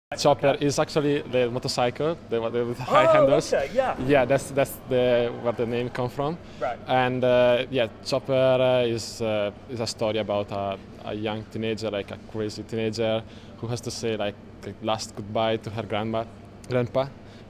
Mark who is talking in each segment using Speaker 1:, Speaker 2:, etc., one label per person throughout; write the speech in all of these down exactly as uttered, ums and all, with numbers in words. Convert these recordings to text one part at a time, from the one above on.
Speaker 1: Chopper
Speaker 2: Okay.
Speaker 1: is actually the motorcycle, the one with high
Speaker 2: Oh,
Speaker 1: handles.
Speaker 2: okay, yeah.
Speaker 1: Yeah, that's that's the where the name come from.
Speaker 2: Right.
Speaker 1: And uh, yeah, Chopper uh, is uh, is a story about a, a young teenager, like a crazy teenager, who has to say like the last goodbye to her grandma, grandpa,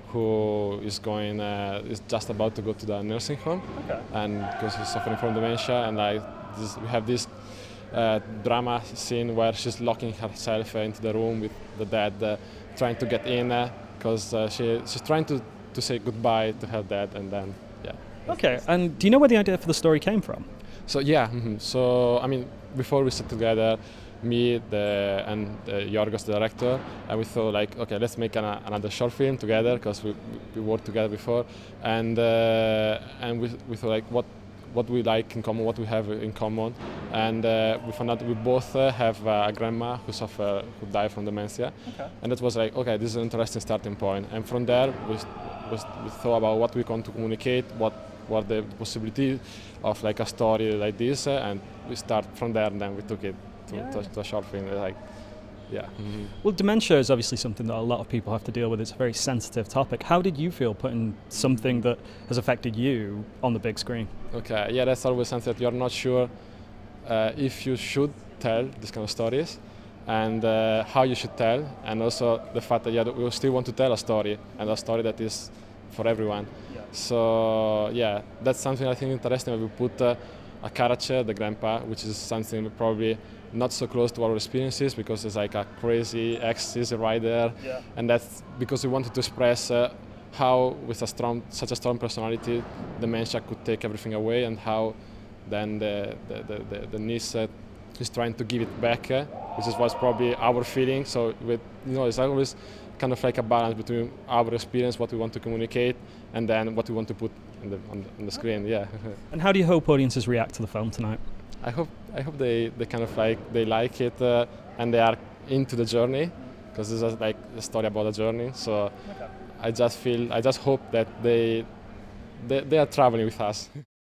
Speaker 1: who is going uh, is just about to go to the nursing home,
Speaker 2: Okay.
Speaker 1: and because he's suffering from dementia, and like this, we have this. Uh, drama scene where she's locking herself uh, into the room with the dad, uh, trying to get in because uh, uh, she, she's trying to, to say goodbye to her dad, and then yeah.
Speaker 2: Okay, and do you know where the idea for the story came from?
Speaker 1: So yeah, mm-hmm. so I mean, before we sat together, me the, and uh, Yorgos, the director, and we thought like, okay, let's make an, another short film together because we, we worked together before, and uh, and we, we thought like what. what we like in common, what we have in common, and uh, we found out we both uh, have uh, a grandma who suffer, who died from dementia,
Speaker 2: Okay.
Speaker 1: and that was like, okay, this is an interesting starting point. And from there, we, we, we thought about what we want to communicate, what what the possibility of like a story like this, uh, and we start from there, and then we took it to,
Speaker 2: Yeah.
Speaker 1: to, to a short film, like. Yeah. Mm-hmm.
Speaker 2: Well, dementia is obviously something that a lot of people have to deal with. It's a very sensitive topic. How did you feel putting something that has affected you on the big screen?
Speaker 1: Okay, yeah, that's always something that you're not sure uh, if you should tell these kind of stories, and uh, how you should tell, and also the fact that yeah, we still want to tell a story, and a story that is for everyone.
Speaker 2: Yeah.
Speaker 1: So yeah, that's something I think interesting. We put uh, a character, the grandpa, which is something probably not so close to our experiences because it's like a crazy ex-easy rider,
Speaker 2: Yeah.
Speaker 1: and that's because we wanted to express uh, how, with a strong, such a strong personality, dementia could take everything away, and how then the the the, the, the niece uh, is trying to give it back, uh, which is was probably our feeling. So with you know, it's always kind of like a balance between our experience, what we want to communicate, and then what we want to put on the on the, on the screen. Yeah.
Speaker 2: And how do you hope audiences react to the film tonight?
Speaker 1: I hope I hope they, they kind of like they like it uh, and they are into the journey, because this is like a story about a journey. So
Speaker 2: Okay.
Speaker 1: I just feel I just hope that they they, they are traveling with us.